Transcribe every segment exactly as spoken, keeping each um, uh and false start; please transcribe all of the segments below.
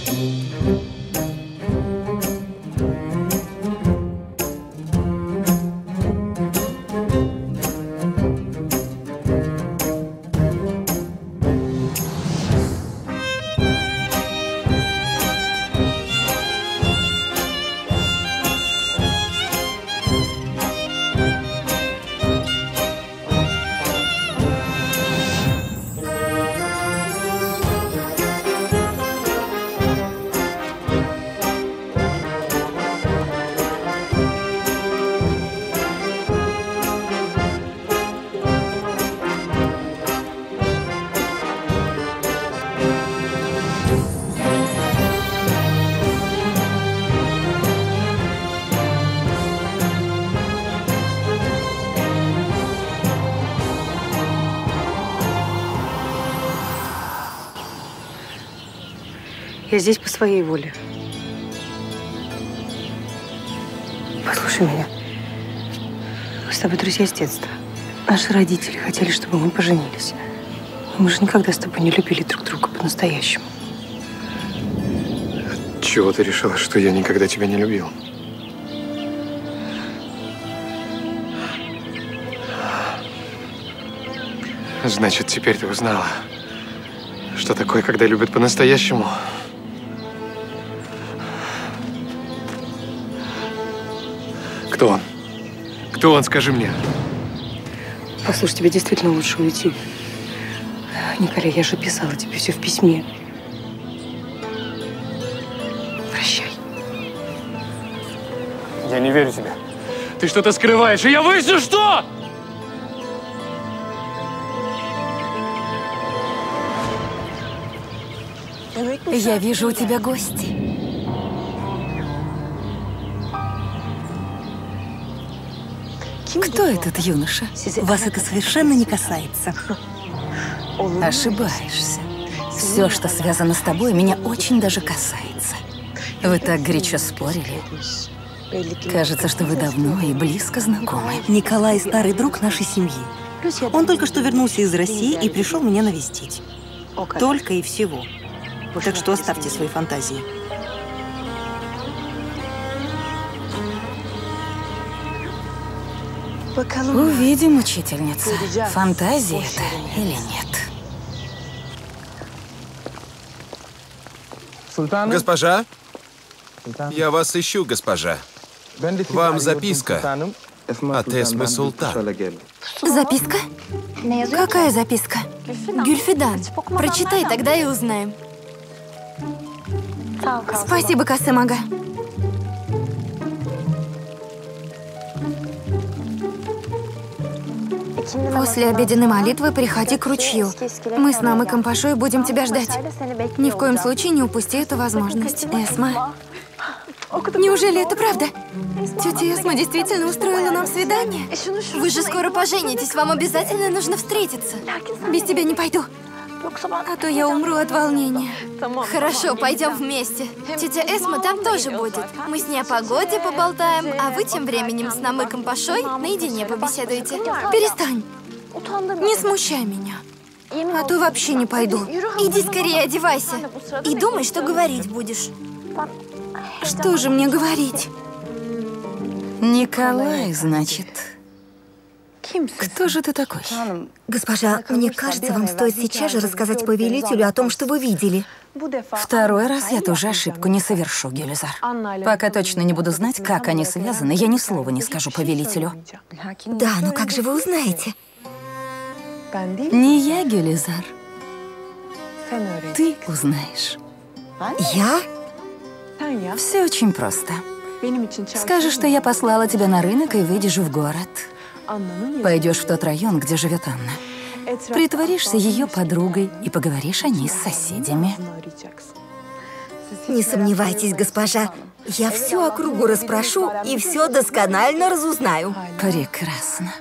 Я здесь по своей воле. Послушай меня. Мы с тобой друзья с детства. Наши родители хотели, чтобы мы поженились. Но мы же никогда с тобой не любили друг друга по-настоящему. Чего ты решила, что я никогда тебя не любил? Значит, теперь ты узнала, что такое, когда любят по-настоящему. Кто он? Кто он, скажи мне? Послушай, тебе действительно лучше уйти. Николя, я же писала тебе все в письме. Прощай. Я не верю тебе. Ты что-то скрываешь, и я выясню, что! Я вижу у тебя гости. Кто этот юноша? Вас это совершенно не касается. Ошибаешься. Все, что связано с тобой, меня очень даже касается. Вы так горячо спорили. Кажется, что вы давно и близко знакомы. Николай – старый друг нашей семьи. Он только что вернулся из России и пришел меня навестить. Только и всего. Так что оставьте свои фантазии. Увидим, учительница, фантазия это или нет. Госпожа? Я вас ищу, госпожа. Вам записка от Эсмы Султан. Записка? Какая записка? Гюльфидан. Прочитай, тогда и узнаем. Спасибо, Касым ага. После обеденной молитвы приходи к ручью. Мы с Намыком Пашой будем тебя ждать. Ни в коем случае не упусти эту возможность. Эсма. Неужели это правда? Тетя Эсма действительно устроила нам свидание? Вы же скоро поженитесь, вам обязательно нужно встретиться. Без тебя не пойду. А то я умру от волнения. Хорошо, пойдем вместе. Тетя Эсма там тоже будет. Мы с ней о погоде поболтаем, а вы тем временем с Намыком Пашой наедине побеседуете. Перестань. Не смущай меня. А то вообще не пойду. Иди скорее одевайся. И думай, что говорить будешь. Что же мне говорить? Николай, значит. Кто же ты такой? Госпожа, мне кажется, вам стоит сейчас же рассказать повелителю о том, что вы видели. Второй раз я тоже ошибку не совершу, Гюлизар. Пока точно не буду знать, как они связаны, я ни слова не скажу повелителю. Да, но как же вы узнаете? Не я, Гюлизар. Ты узнаешь. Я? Все очень просто. Скажешь, что я послала тебя на рынок и выйдешь в город. Пойдешь в тот район, где живет Анна. Притворишься ее подругой и поговоришь о ней с соседями. Не сомневайтесь, госпожа. Я всю округу расспрошу и все досконально разузнаю. Прекрасно.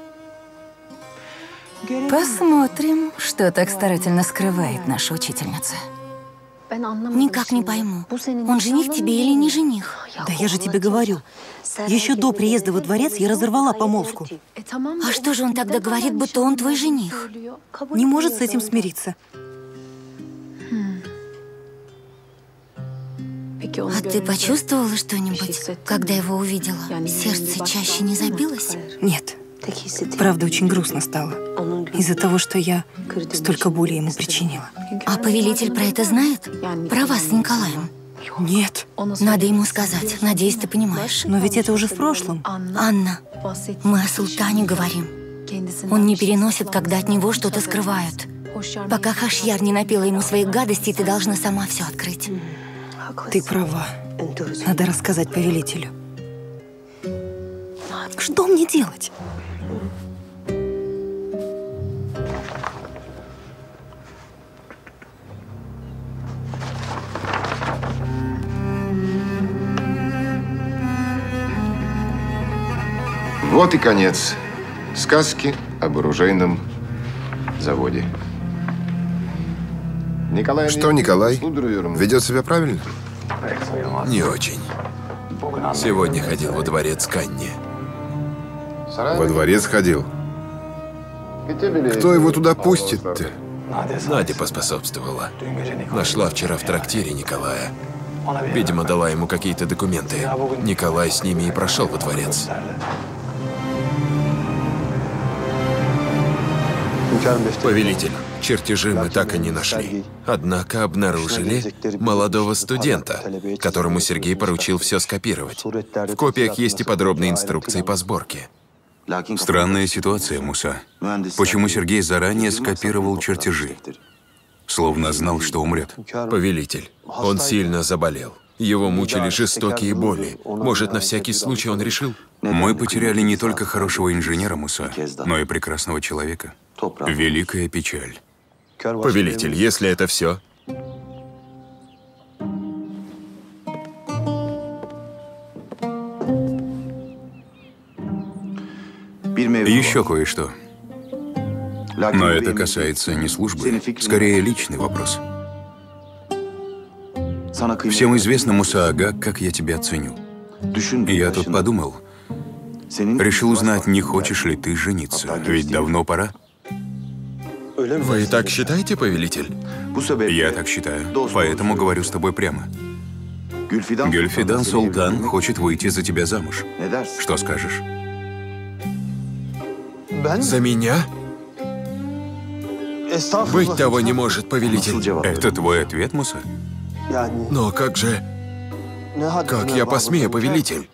Посмотрим, что так старательно скрывает наша учительница. Никак не пойму, он жених тебе или не жених? Да я же тебе говорю. Еще до приезда во дворец я разорвала помолвку. А что же он тогда говорит, будто он твой жених? Не может с этим смириться. А ты почувствовала что-нибудь, когда его увидела? Сердце чаще не забилось? Нет. Правда, очень грустно стало. Из-за того, что я столько боли ему причинила. А повелитель про это знает? Про вас с Николаем? Нет. Надо ему сказать. Надеюсь, ты понимаешь. Но ведь это уже в прошлом. Анна, мы о султане говорим. Он не переносит, когда от него что-то скрывают. Пока Хашьяр не напела ему своих гадостей, ты должна сама все открыть. Ты права. Надо рассказать повелителю. Что мне делать? Вот и конец сказки об оружейном заводе. Николай, Что, Николай? Ведет себя правильно? Не очень. Сегодня ходил во дворец к Анне. Во дворец ходил. Кто его туда пустит-то? Надя поспособствовала. Нашла вчера в трактире Николая. Видимо, дала ему какие-то документы. Николай с ними и прошел во дворец. Повелитель, чертежи мы так и не нашли. Однако обнаружили молодого студента, которому Сергей поручил все скопировать. В копиях есть и подробные инструкции по сборке. Странная ситуация, Муса. Почему Сергей заранее скопировал чертежи? Словно знал, что умрет. Повелитель, он сильно заболел. Его мучили жестокие боли. Может, на всякий случай он решил? Мы потеряли не только хорошего инженера, Муса, но и прекрасного человека. Великая печаль. Повелитель, если это все, Еще кое-что. Но это касается не службы, скорее личный вопрос. Всем известно, Муса Ага, как я тебя ценю. Я тут подумал, решил узнать, не хочешь ли ты жениться, ведь давно пора. Вы так считаете, повелитель? Я так считаю, поэтому говорю с тобой прямо. Гюльфидан Султан хочет выйти за тебя замуж. Что скажешь? За меня? Быть того не может, повелитель. Это твой ответ, Муса? Но как же... Как я посмею, повелитель?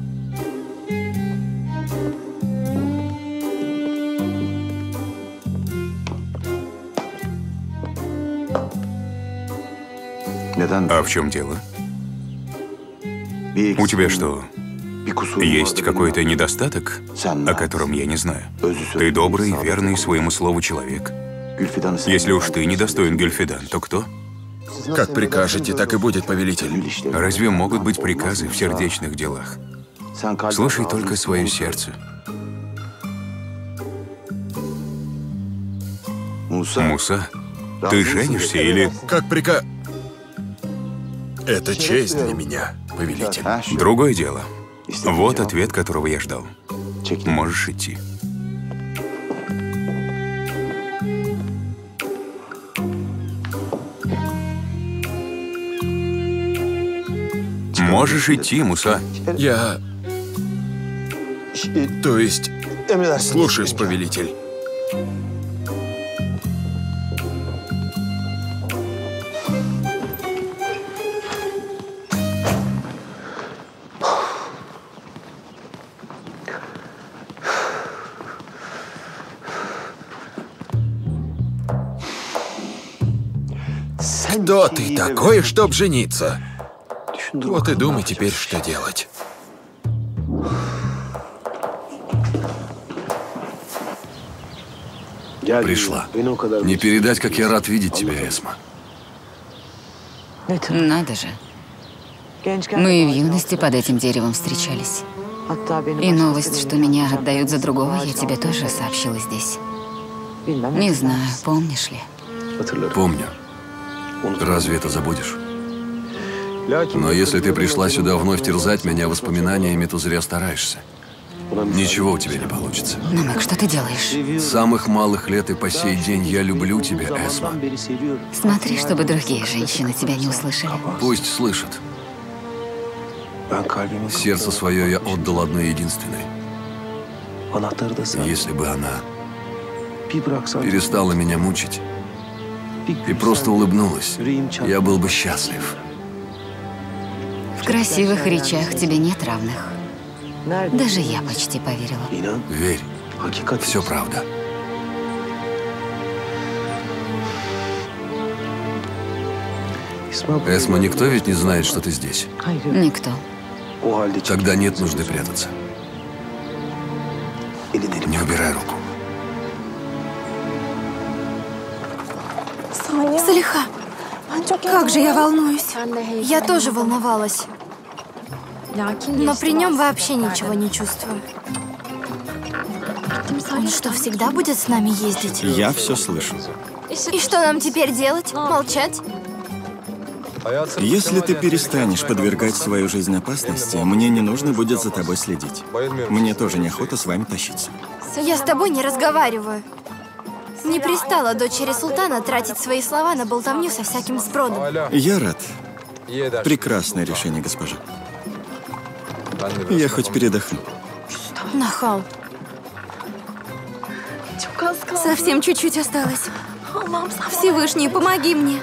А в чем дело? У тебя что, есть какой-то недостаток, о котором я не знаю? Ты добрый, верный своему слову человек. Если уж ты недостоин Гюльфидан, то кто? Как прикажете, так и будет, повелитель. Разве могут быть приказы в сердечных делах? Слушай только свое сердце. Муса, ты женишься или... Как прика... Это честь для меня, повелитель. Другое дело. Вот ответ, которого я ждал. Можешь идти. Можешь идти, Муса. Я... То есть... Слушаюсь, повелитель. Кто ты такой, чтоб жениться? Вот и думай теперь, что делать. Пришла. Не передать, как я рад видеть тебя, Эсма. Надо же. Мы и в юности под этим деревом встречались. И новость, что меня отдают за другого, я тебе тоже сообщила здесь. Не знаю, помнишь ли? Помню. Разве это забудешь? Но если ты пришла сюда вновь терзать меня воспоминаниями, то зря стараешься. Ничего у тебя не получится. Намек, что ты делаешь? С самых малых лет и по сей день я люблю тебя, Эсма. Смотри, чтобы другие женщины тебя не услышали. Пусть слышат. Сердце свое я отдал одной единственной. Если бы она перестала меня мучить и просто улыбнулась, я был бы счастлив. В красивых речах тебе нет равных. Даже я почти поверила. Верь, все правда. Эсма, никто ведь не знает, что ты здесь? Никто. Тогда нет нужды прятаться. Не убирай руку. Салиха, как же я волнуюсь. Я тоже волновалась. Но при нем вообще ничего не чувствую. Он что, всегда будет с нами ездить? Я все слышу. И что нам теперь делать? Молчать? Если ты перестанешь подвергать свою жизнь опасности, мне не нужно будет за тобой следить. Мне тоже неохота с вами тащиться. Я с тобой не разговариваю. Не пристала дочери султана тратить свои слова на болтовню со всяким сбродом. Я рад. Прекрасное решение, госпожа. Я хоть передохну. Нахал. Совсем чуть-чуть осталось. Всевышний, помоги мне.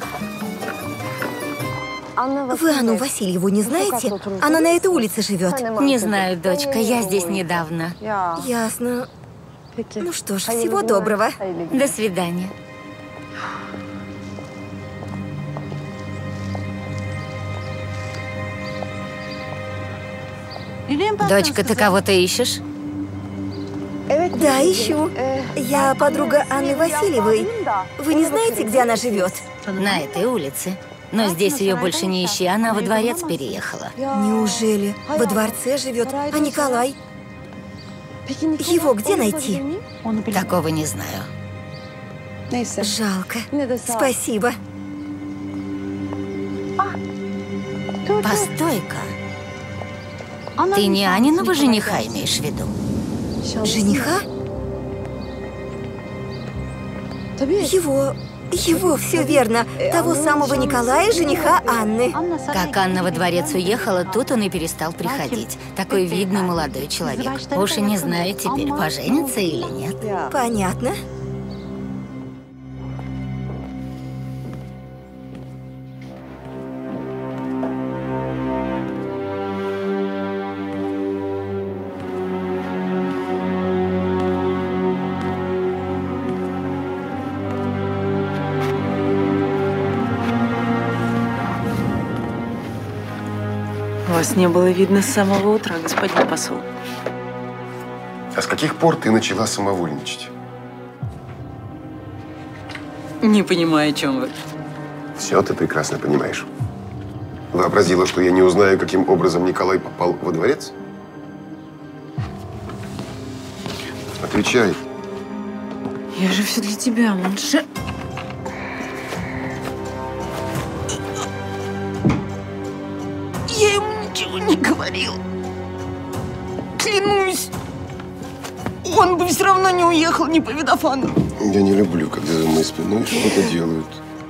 Вы Анну Васильеву не знаете? Она на этой улице живет. Не знаю, дочка, я здесь недавно. Ясно. Ну что ж, всего доброго. До свидания. Дочка, ты кого-то ищешь? Да, ищу. Я подруга Анны Васильевой. Вы не знаете, где она живет? На этой улице. Но здесь ее больше не ищи, она во дворец переехала. Неужели? Во дворце живет. А Николай? Его где найти? Такого не знаю. Жалко. Спасибо. Постой-ка. Ты не Аниного жениха имеешь в виду? Жениха? Его... Его, все верно. Того самого Николая, жениха Анны. Как Анна во дворец уехала, тут он и перестал приходить. Такой видный молодой человек. Уж и не знаю теперь, поженится или нет. Понятно. Вас не было видно с самого утра, господин посол. А с каких пор ты начала самовольничать? Не понимаю, о чем вы. Все ты прекрасно понимаешь. Вообразила, что я не узнаю, каким образом Николай попал во дворец? Отвечай. Я же все для тебя, Монше. Я ему ничего не говорил. Клянусь. Он бы все равно не уехал, не повидав Анну. Я не люблю, когда за моей спиной что-то делают.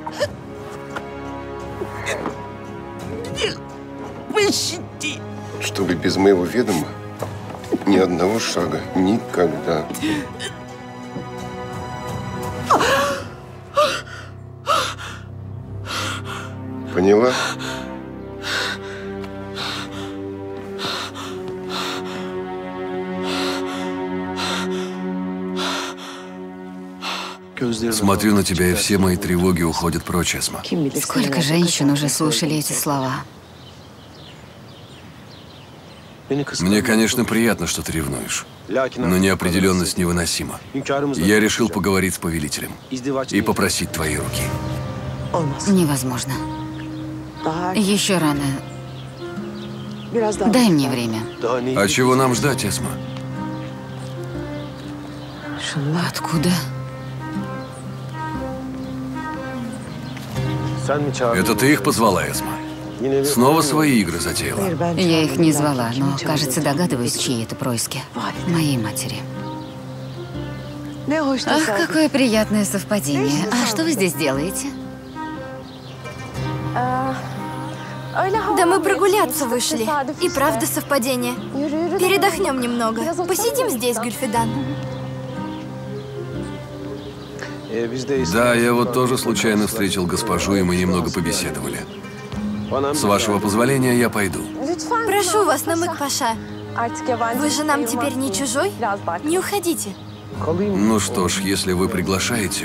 Пощади. Чтобы без моего ведома ни одного шага. Никогда. Поняла? Смотрю на тебя, и все мои тревоги уходят прочь, Эсма. Сколько женщин уже слушали эти слова? Мне, конечно, приятно, что ты ревнуешь, но неопределенность невыносима. Я решил поговорить с повелителем и попросить твоей руки. Невозможно. Еще рано. Дай мне время. А чего нам ждать, Эсма? Откуда? Это ты их позвала, Эсма? Снова свои игры затеяла? Я их не звала, но, кажется, догадываюсь, чьи это происки. Моей матери. Ах, какое приятное совпадение. А что вы здесь делаете? Да мы прогуляться вышли. И правда совпадение. Передохнем немного. Посидим здесь, Гюльфидан. Да, я вот тоже случайно встретил госпожу, и мы немного побеседовали. С вашего позволения, я пойду. Прошу вас, Намык-паша. Вы же нам теперь не чужой? Не уходите. Ну что ж, если вы приглашаете...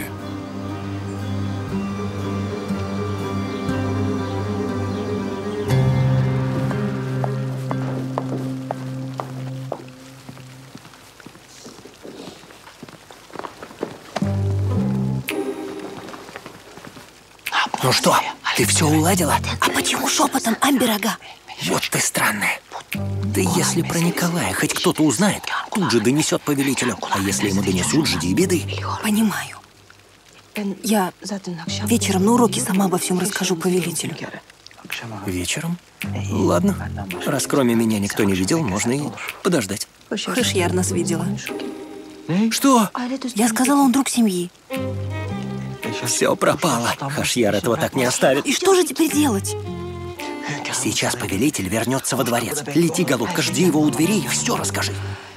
Ну что, ты все уладила? А почему шепотом, Амбер-ага? Вот ты странная. Да если про Николая хоть кто-то узнает, тут же донесет повелителю. А если ему донесут, жди беды. Понимаю. Я вечером на уроке сама обо всем расскажу повелителю. Вечером? Ладно. Раз кроме меня никто не видел, можно и подождать. Хашьяр нас видела. Что? Я сказала, он друг семьи. Все пропало. Хашьяр этого так не оставит. И что же теперь делать? Сейчас повелитель вернется во дворец. Лети, голубка, жди его у дверей и все расскажи.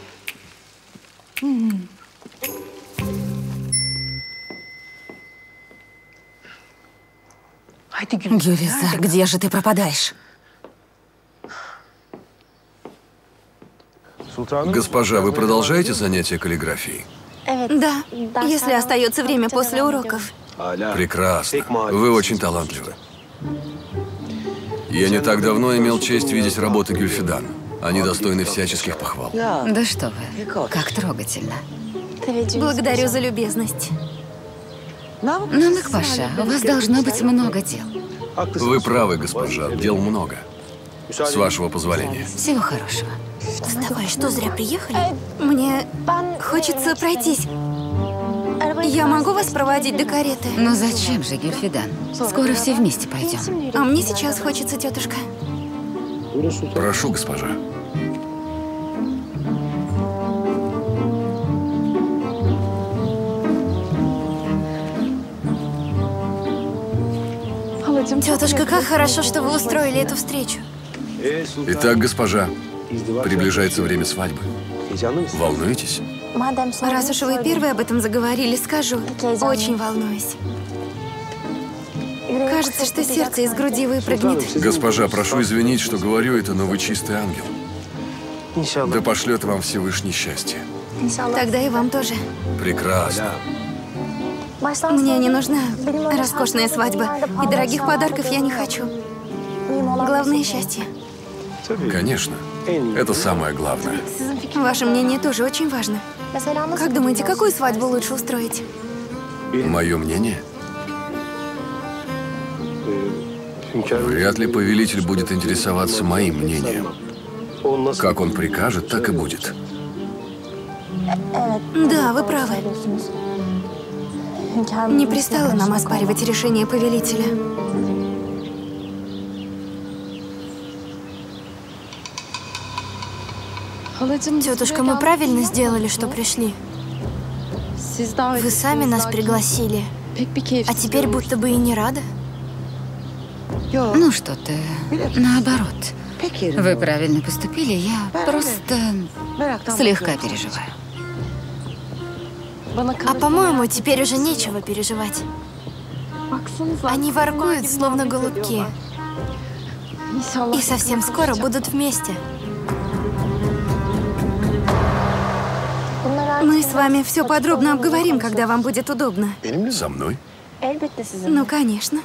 Гюлизар, где же ты пропадаешь? Госпожа, вы продолжаете занятия каллиграфией? Да, если остается время после уроков. Прекрасно. Вы очень талантливы. Я не так давно имел честь видеть работы Гюльфидан. Они достойны всяческих похвал. Да что вы, как трогательно. Благодарю за любезность. Намык-паша, у вас должно быть много дел. Вы правы, госпожа, дел много. С вашего позволения. Всего хорошего. Вставай, что, зря приехали? Мне хочется пройтись. Я могу вас проводить до кареты? Но зачем же, Гюльфидан? Скоро все вместе пойдем. А мне сейчас хочется, тетушка. Прошу, госпожа. Тетушка, как хорошо, что вы устроили эту встречу. Итак, госпожа, приближается время свадьбы. Волнуетесь? Раз уж вы первые об этом заговорили, скажу. Очень волнуюсь. Кажется, что сердце из груди выпрыгнет. Госпожа, прошу извинить, что говорю это, но вы чистый ангел. Да пошлет вам Всевышний счастье. Тогда и вам тоже. Прекрасно. Мне не нужна роскошная свадьба. И дорогих подарков я не хочу. Главное — счастье. Конечно. Это самое главное. Ваше мнение тоже очень важно. Как думаете, какую свадьбу лучше устроить? Мое мнение? Вряд ли повелитель будет интересоваться моим мнением. Как он прикажет, так и будет. Да, вы правы. Не пристало нам оспаривать решение повелителя. Тетушка, мы правильно сделали, что пришли? Вы сами нас пригласили, а теперь будто бы и не рады. Ну что ты, наоборот. Вы правильно поступили, я просто слегка переживаю. А по-моему, теперь уже нечего переживать. Они воркуют, словно голубки. И совсем скоро будут вместе. Мы с вами все подробно обговорим, когда вам будет удобно. Со мной? Ну, конечно.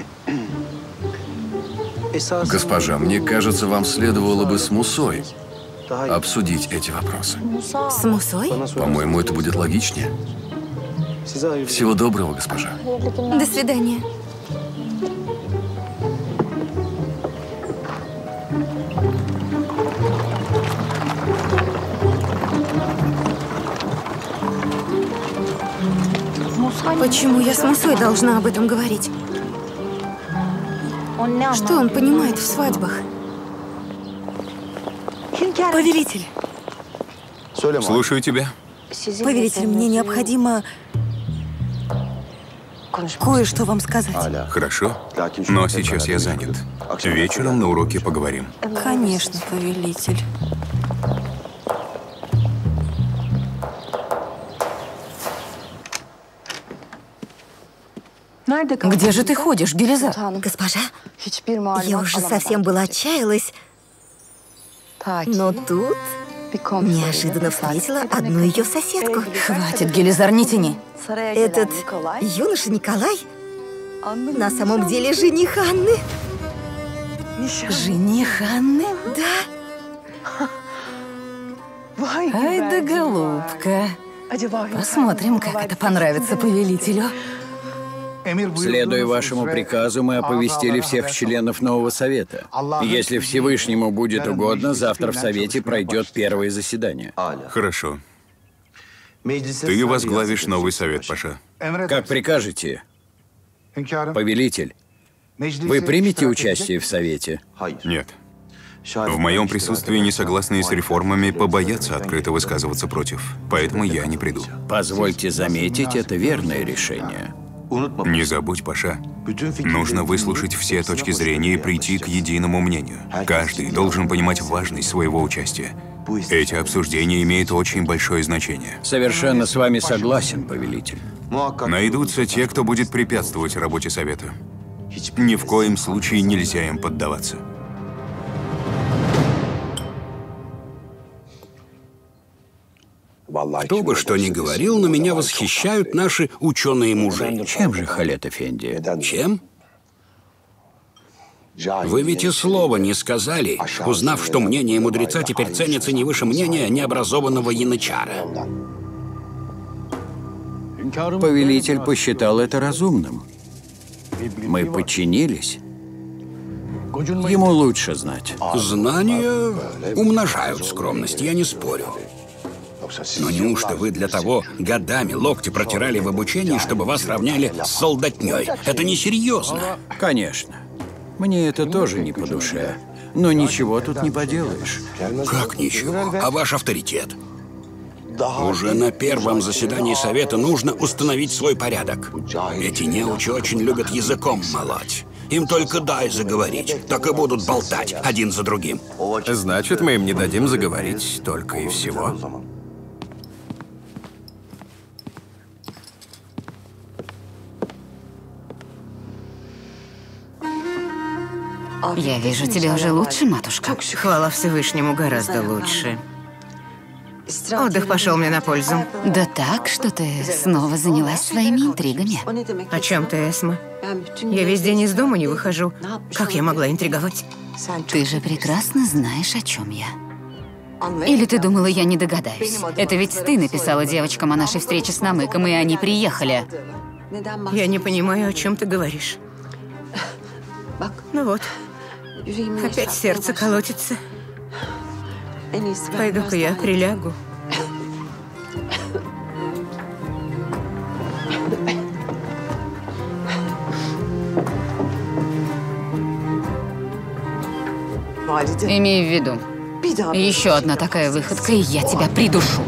Госпожа, мне кажется, вам следовало бы с Мусой обсудить эти вопросы. С Мусой? По-моему, это будет логичнее. Всего доброго, госпожа. До свидания. Почему я с Мусой должна об этом говорить? Что он понимает в свадьбах? Повелитель. Слушаю тебя. Повелитель, мне необходимо кое-что вам сказать. Хорошо, но сейчас я занят. Вечером на уроке поговорим. Конечно, повелитель. Где же ты ходишь, Гелизар? Госпожа, я уже совсем была отчаялась, но тут неожиданно встретила одну ее соседку. Хватит, Гелизар, не тяни. Этот юноша Николай на самом деле жених Анны. Жених Анны? Да. Ай да голубка. Посмотрим, как это понравится повелителю. Следуя вашему приказу, мы оповестили всех членов нового совета. Если Всевышнему будет угодно, завтра в совете пройдет первое заседание. Хорошо. Ты возглавишь новый совет, Паша. Как прикажете, повелитель. Вы примете участие в совете? Нет. В моем присутствии несогласные с реформами побоятся открыто высказываться против. Поэтому я не приду. Позвольте заметить, это верное решение. Не забудь, Паша. Нужно выслушать все точки зрения и прийти к единому мнению. Каждый должен понимать важность своего участия. Эти обсуждения имеют очень большое значение. Совершенно с вами согласен, повелитель. Найдутся те, кто будет препятствовать работе совета. Ни в коем случае нельзя им поддаваться. Кто бы что ни говорил, но меня восхищают наши ученые-мужи. Чем же, Халет Эфенди? Чем? Вы ведь и слова не сказали, узнав, что мнение мудреца теперь ценится не выше мнения необразованного янычара. Повелитель посчитал это разумным. Мы подчинились. Ему лучше знать. Знания умножают скромность, я не спорю. Но неужто вы для того годами локти протирали в обучении, чтобы вас равняли с солдатней? Это несерьезно. Конечно. Мне это тоже не по душе. Но ничего тут не поделаешь. Как ничего? А ваш авторитет? Уже на первом заседании совета нужно установить свой порядок. Эти неучи очень любят языком молоть. Им только дай заговорить, так и будут болтать один за другим. Значит, мы им не дадим заговорить, только и всего. Я вижу, тебе уже лучше, матушка. Хвала Всевышнему, гораздо лучше. Отдых пошел мне на пользу. Да так, что ты снова занялась своими интригами. О чем ты, Эсма? Я весь день из дома не выхожу. Как я могла интриговать? Ты же прекрасно знаешь, о чем я. Или ты думала, я не догадаюсь? Это ведь ты написала девочкам о нашей встрече с Намыком, и они приехали. Я не понимаю, о чем ты говоришь. Ну вот, опять сердце колотится. Пойду-ка я прилягу. Имей в виду, еще одна такая выходка, и я тебя придушу.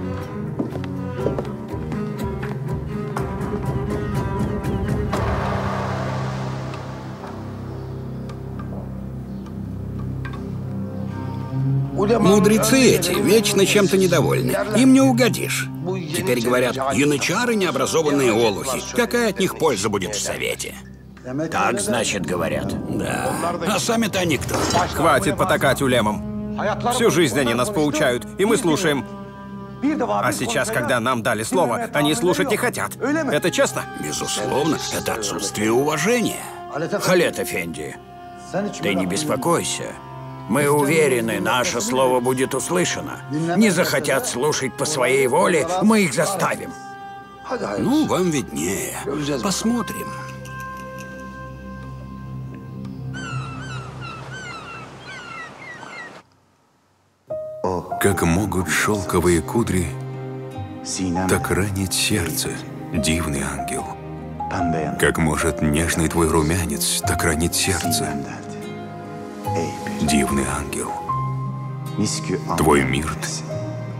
Мудрецы эти вечно чем-то недовольны. Им не угодишь. Теперь говорят, янычары необразованные олухи. Какая от них польза будет в совете? Так, значит, говорят. Да. А сами-то они кто? Хватит потакать улемам. Всю жизнь они нас поучают, и мы слушаем. А сейчас, когда нам дали слово, они слушать не хотят. Это честно? Безусловно, это отсутствие уважения. Халет Эфенди, ты не беспокойся. Мы уверены, наше слово будет услышано. Не захотят слушать по своей воле, мы их заставим. Ну, вам виднее. Посмотрим. Как могут шелковые кудри так ранить сердце, дивный ангел? Как может нежный твой румянец так ранить сердце, дивный ангел? Твой мирт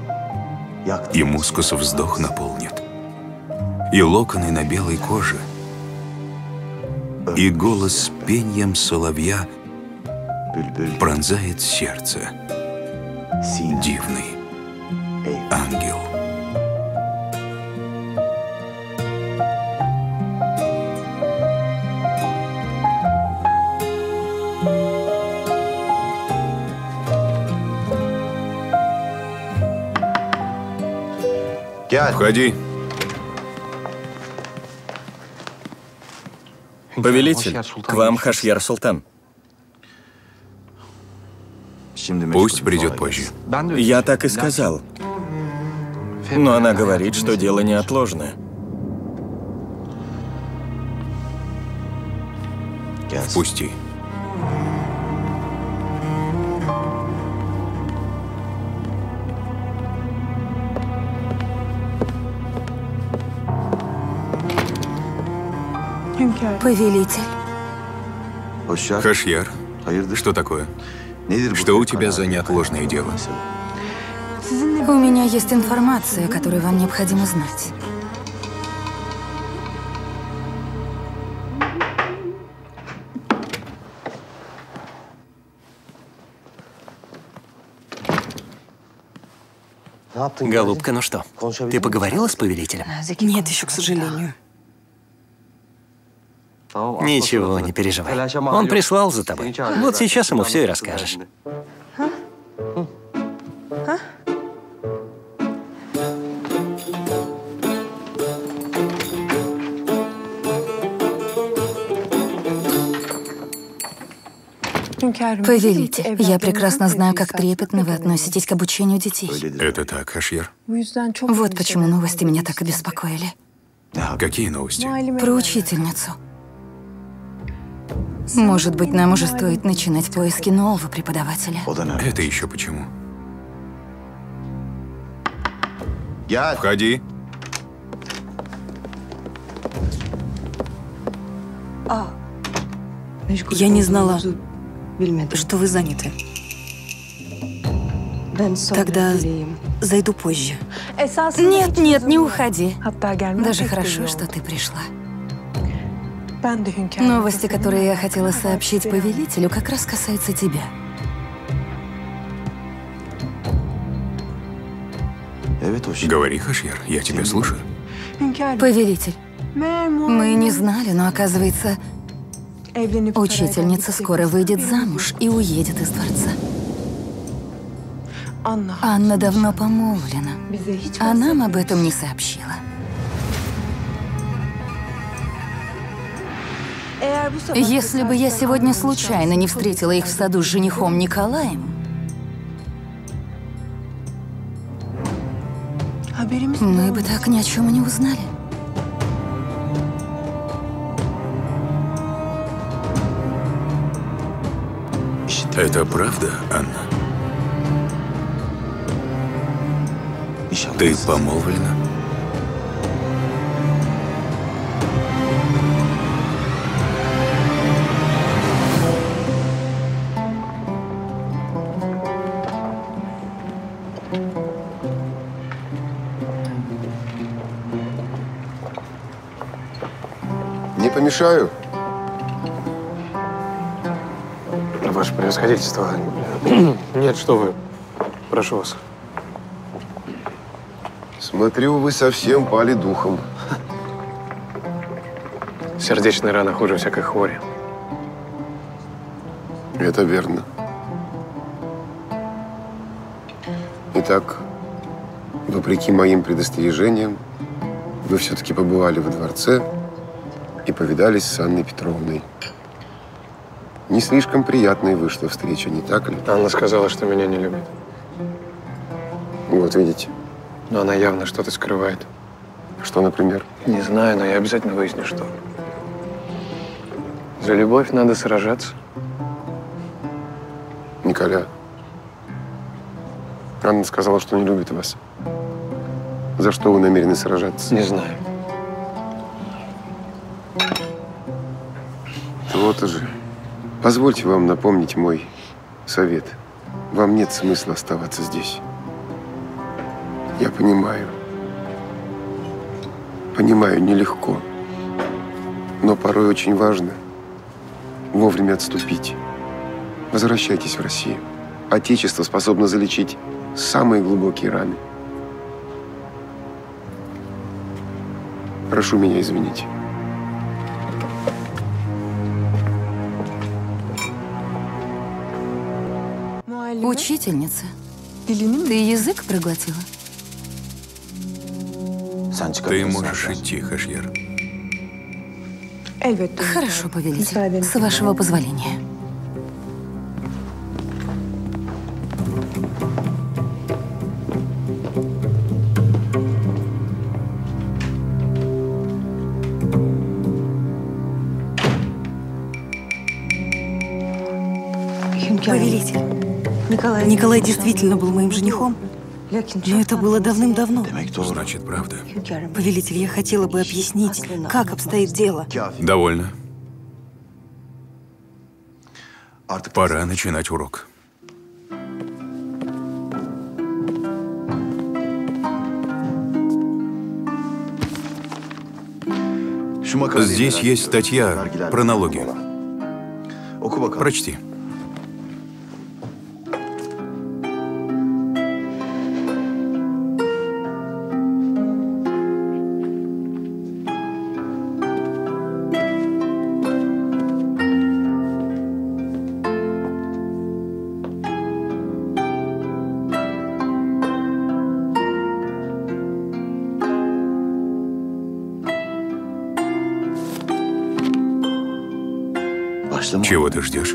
и мускус вздох наполнит, и локоны на белой коже и голос с пением соловья пронзает сердце. Дивный ангел. Входи. Повелитель, к вам Хашьяр Султан. Пусть придет позже. Я так и сказал. Но она говорит, что дело неотложное. Впусти. Повелитель. Хашьяр, что такое? Что у тебя за неотложное дело? У меня есть информация, которую вам необходимо знать. Голубка, ну что, ты поговорила с повелителем? Нет, еще, к сожалению. Ничего, не переживай. Он прислал за тобой. Вот сейчас ему все и расскажешь. Повелитель, я прекрасно знаю, как трепетно вы относитесь к обучению детей. Это так, Хашьяр? Вот почему новости меня так обеспокоили. Какие новости? Про учительницу. Может быть, нам уже стоит начинать поиски нового преподавателя. Это еще почему? Входи. Я не знала, что вы заняты. Тогда зайду позже. Нет, нет, не уходи. Даже хорошо, что ты пришла. Новости, которые я хотела сообщить повелителю, как раз касаются тебя. Говори, Хашьяр, я тебя слушаю. Повелитель, мы не знали, но оказывается, учительница скоро выйдет замуж и уедет из дворца. Анна давно помолвлена, а нам об этом не сообщила. Если бы я сегодня случайно не встретила их в саду с женихом Николаем, мы бы так ни о чем и не узнали. Это правда, Анна? Ты помолвлена? Не помешаю? Ваше превосходительство. Нет, что вы. Прошу вас. Смотрю, вы совсем пали духом. Сердечная рана хуже всякой хвори. Это верно. Итак, вопреки моим предостережениям, вы все-таки побывали во дворце и повидались с Анной Петровной. Не слишком приятной вышла встреча, не так ли? Анна сказала, что меня не любит. Вот видите. Но она явно что-то скрывает. Что, например? Не знаю, но я обязательно выясню, что. За любовь надо сражаться. Николя, Анна сказала, что не любит вас. За что вы намерены сражаться? Не знаю. Вот же. Позвольте вам напомнить мой совет. Вам нет смысла оставаться здесь. Я понимаю. Понимаю, нелегко. Но порой очень важно вовремя отступить. Возвращайтесь в Россию. Отечество способно залечить самые глубокие раны. Прошу меня извинить. Учительница, ты язык проглотила? Ты можешь идти, Хашьер. Хорошо, повелитель. С вашего позволения. Повелитель, Николай, Николай действительно был моим женихом, но это было давным-давно. Значит, правда. Повелитель, я хотела бы объяснить, как обстоит дело. Довольно. Пора начинать урок. Здесь есть статья про налоги. Прочти. Чего ты ждешь?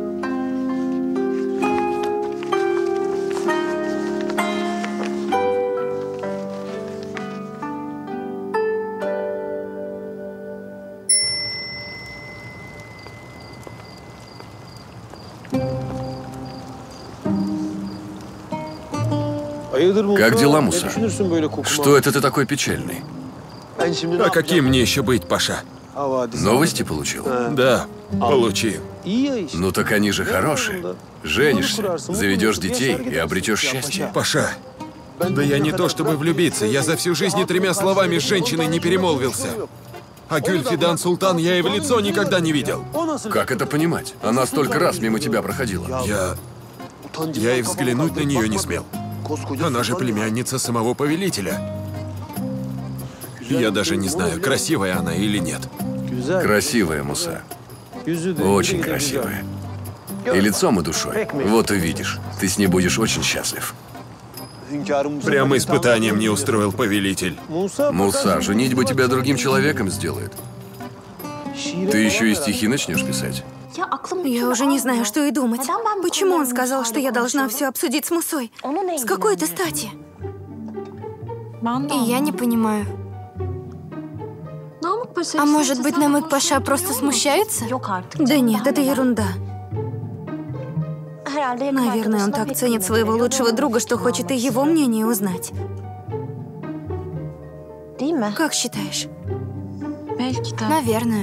Как дела, Муса? Что это ты такой печальный? А каким мне еще быть, Паша? Новости получил? Да, получил. Ну так они же хорошие. Женишься, заведешь детей и обретешь счастье. Паша, да я не то чтобы влюбиться, я за всю жизнь и тремя словами с женщиной не перемолвился. А Гюльфидан Султан я и в лицо никогда не видел. Как это понимать? Она столько раз мимо тебя проходила. Я... Я и взглянуть на нее не смел. Она же племянница самого повелителя. Я даже не знаю, красивая она или нет. Красивая, Муса. Очень красивая. И лицом, и душой. Вот увидишь, ты с ней будешь очень счастлив. Прямо испытанием не устроил повелитель. Муса, женитьба тебя другим человеком сделает. Ты еще и стихи начнешь писать. Я уже не знаю, что и думать. Почему он сказал, что я должна все обсудить с Мусой? С какой это стати? И я не понимаю. А может быть, Намык Паша просто смущается? Да нет, это ерунда. Наверное, он так ценит своего лучшего друга, что хочет и его мнение узнать. Как считаешь? Наверное.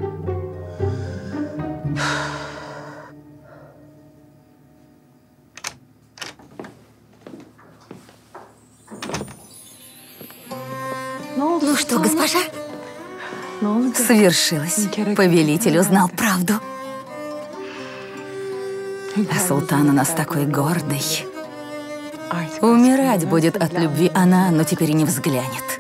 Ну что, госпожа? Свершилось. Повелитель узнал правду. А султан у нас такой гордый. Умирать будет от любви она, но теперь и не взглянет.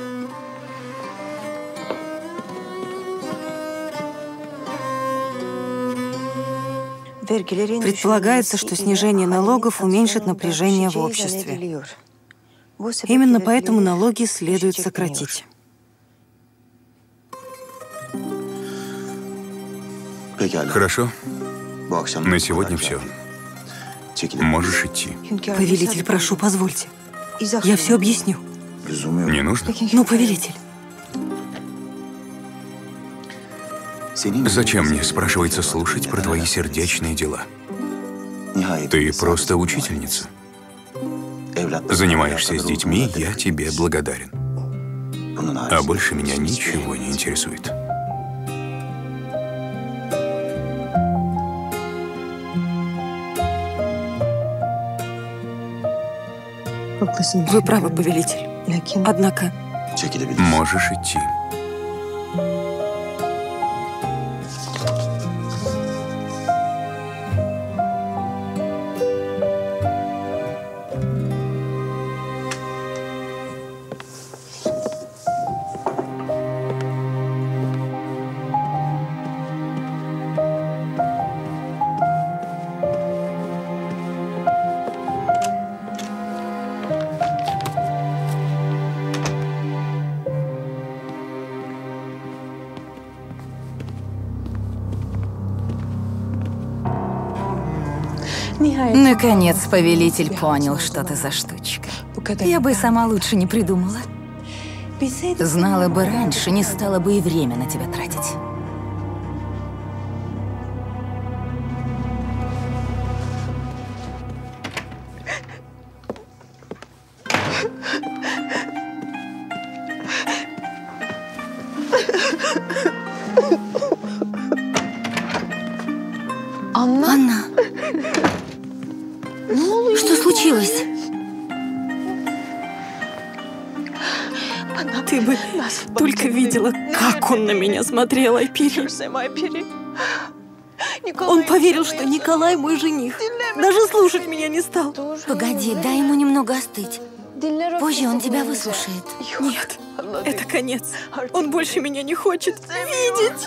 Предполагается, что снижение налогов уменьшит напряжение в обществе. Именно поэтому налоги следует сократить. Хорошо. На сегодня все. Можешь идти. Повелитель, прошу, позвольте. Я все объясню. Не нужно? Ну, повелитель. Зачем мне, спрашивается, слушать про твои сердечные дела? Ты просто учительница. Занимаешься с детьми, я тебе благодарен. А больше меня ничего не интересует. Вы правы, повелитель. Однако... Можешь идти. Наконец, повелитель понял, что ты за штучка. Я бы и сама лучше не придумала. Знала бы раньше, не стала бы и время на тебя тратить. Анна. Что случилось? Ты бы только видела, как он на меня смотрел, Айпери. Он поверил, что Николай мой жених. Даже слушать меня не стал. Погоди, дай ему немного остыть. Позже он тебя выслушает. Нет, это конец. Он больше меня не хочет видеть.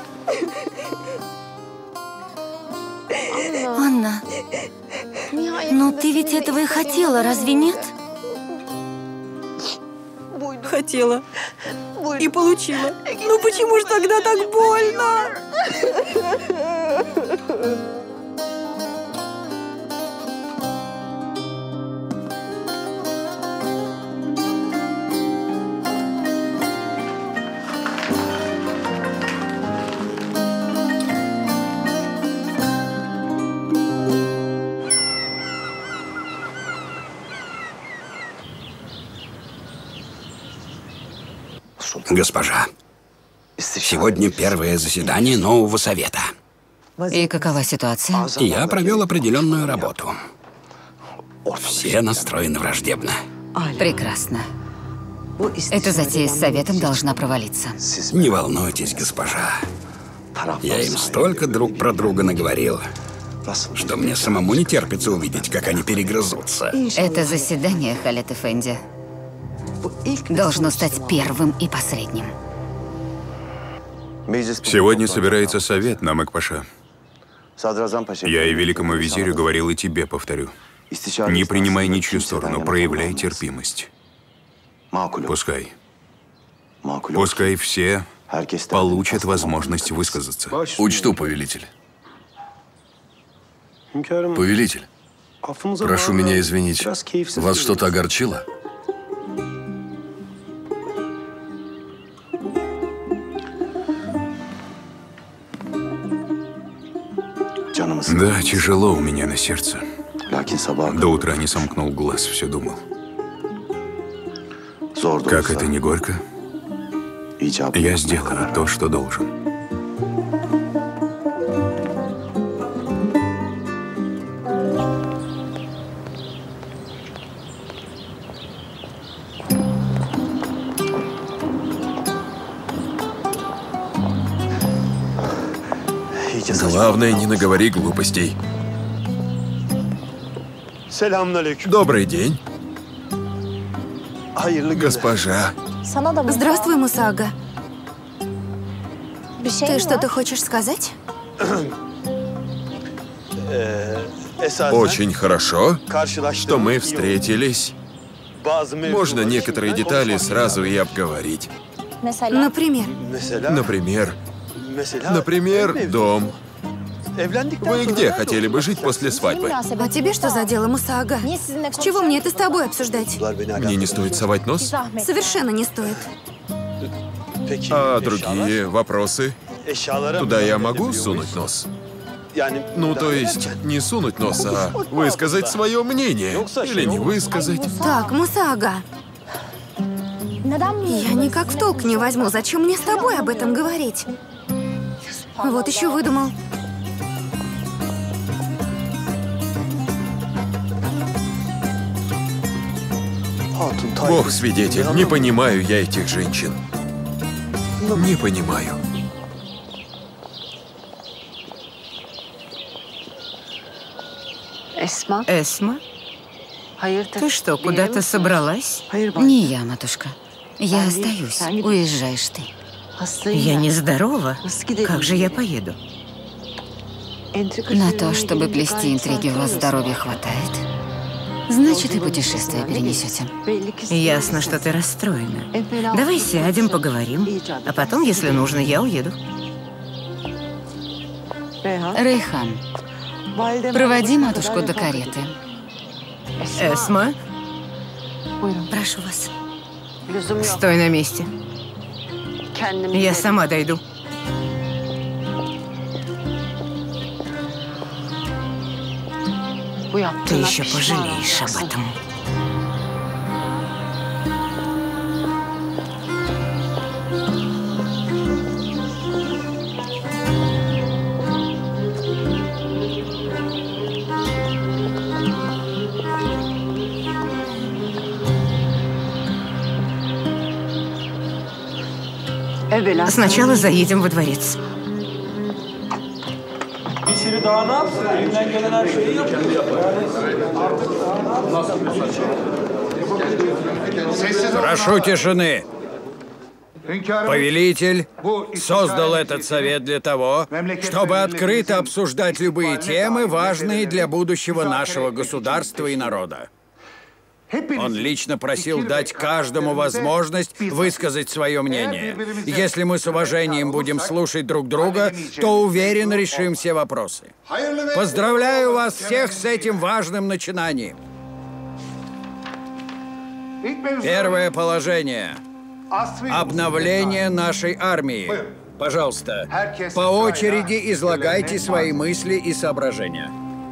Анна, но ты ведь этого и хотела, разве нет? Хотела и получила. Ну почему же тогда так больно? Госпожа, сегодня первое заседание нового совета. И какова ситуация? Я провел определенную работу. Все настроены враждебно. Прекрасно. Эта затея с советом должна провалиться. Не волнуйтесь, госпожа. Я им столько друг про друга наговорил, что мне самому не терпится увидеть, как они перегрызутся. Это заседание, Халет Эфенди, должно стать первым и последним. Сегодня собирается совет, Намык-паша. Я и великому визирю говорил, и тебе повторю. Не принимай ничью сторону, проявляй терпимость. Пускай. Пускай все получат возможность высказаться. Учту, повелитель. Повелитель, прошу меня извинить. Вас что-то огорчило? Да, тяжело у меня на сердце. До утра не сомкнул глаз, все думал. Как это не горько, я сделаю то, что должен. Главное, не наговори глупостей. Добрый день. Госпожа. Здравствуй, Мусаага. Ты что-то хочешь сказать? Очень хорошо, что мы встретились. Можно некоторые детали сразу и обговорить. Например? Например, например, дом. Вы где хотели бы жить после свадьбы? А тебе что за дело, Мусаага? С чего мне это с тобой обсуждать? Мне не стоит совать нос? Совершенно не стоит. А другие вопросы? Туда я могу сунуть нос? Ну, то есть, не сунуть нос, а высказать свое мнение. Или не высказать. Так, Мусаага. Я никак в толк не возьму. Зачем мне с тобой об этом говорить? Вот еще выдумал. Бог свидетель, не понимаю я этих женщин. Не понимаю. Эсма? Эсма? Ты что, куда-то собралась? Не я, матушка. Я остаюсь. Уезжаешь ты. Я нездорова. Как же я поеду? На то, чтобы плести интриги, у вас здоровья хватает. Значит, и путешествие перенесете. Ясно, что ты расстроена. Давай сядем, поговорим. А потом, если нужно, я уеду. Рейхан, Проводи матушку до кареты. Эсма, Прошу вас. стой на месте. Я сама дойду. Ты еще пожалеешь об этом. Сначала заедем во дворец. Прошу тишины. Повелитель создал этот совет для того, чтобы открыто обсуждать любые темы, важные для будущего нашего государства и народа. Он лично просил дать каждому возможность высказать свое мнение. Если мы с уважением будем слушать друг друга, то уверенно решим все вопросы. Поздравляю вас всех с этим важным начинанием. Первое положение. Обновление нашей армии. Пожалуйста, по очереди излагайте свои мысли и соображения.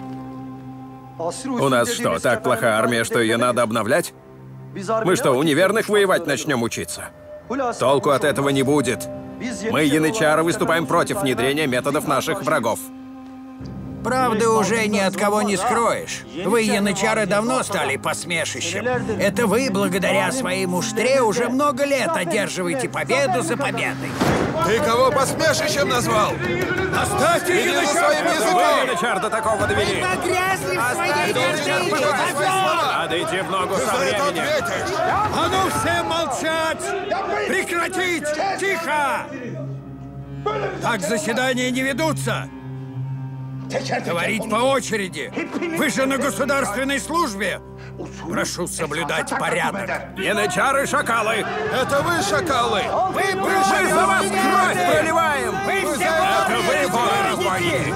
У нас что, так плохая армия, что ее надо обновлять? Мы что, у неверных воевать начнем учиться? Толку от этого не будет. Мы, янычары, выступаем против внедрения методов наших врагов. Правды уже ни от кого не скроешь. Вы, янычары, давно стали посмешищем. Это вы, благодаря своей муштре, уже много лет одерживаете победу за победой. Ты кого посмешищем назвал? Оставьте янычар! Вы, янычар, до такого довели! Погрязли в своей гордыне! Надо идти в ногу со временем! А ну всем молчать! Прекратить! Тихо! Так заседания не ведутся! Говорить по очереди! Вы же на государственной службе! Прошу соблюдать порядок. Янычары-шакалы! Это вы, шакалы! Вы мы за вас кровь проливаем! Вы все Это вы, воры-разбойники!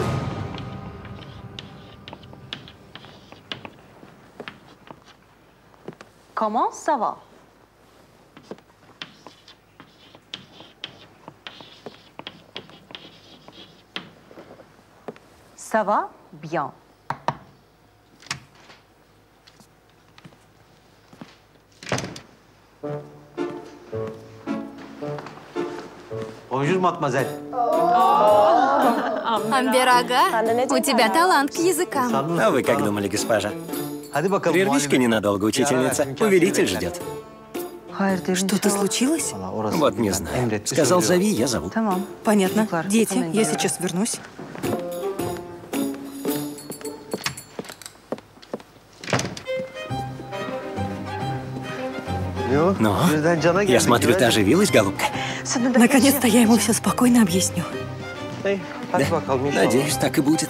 Comment ça va? Ça va bien. Bonjour, mademoiselle. Амберага, у тебя талант к языкам. А вы как думали, госпожа? Прервись-ка ненадолго, учительница. Повелитель ждет. Что-то случилось? Вот не знаю. Сказал, зови, я зову. Понятно. Дети, я сейчас вернусь. Ну, я смотрю, ты оживилась, голубка? Наконец-то я ему все спокойно объясню. Да, надеюсь, так и будет.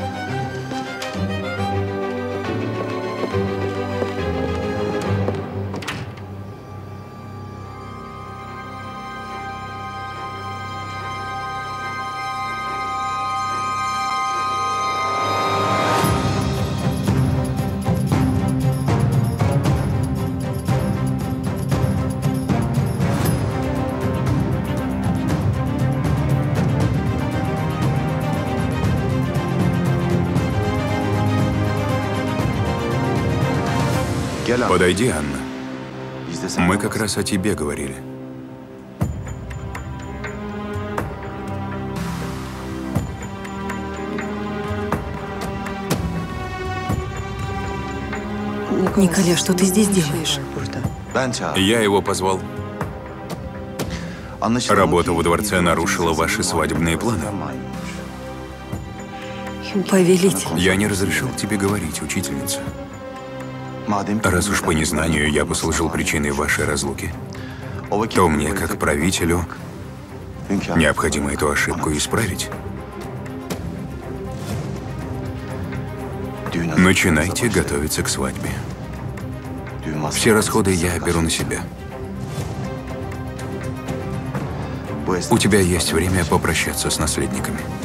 Подойди, Анна. Мы как раз о тебе говорили. Николя, что ты здесь делаешь? Я его позвал. Работа во дворце нарушила ваши свадебные планы. Повелитель. Я не разрешил тебе говорить, учительница. Раз уж по незнанию я послужил причиной вашей разлуки, то мне, как правителю, необходимо эту ошибку исправить. Начинайте готовиться к свадьбе. Все расходы я беру на себя. У тебя есть время попрощаться с наследниками.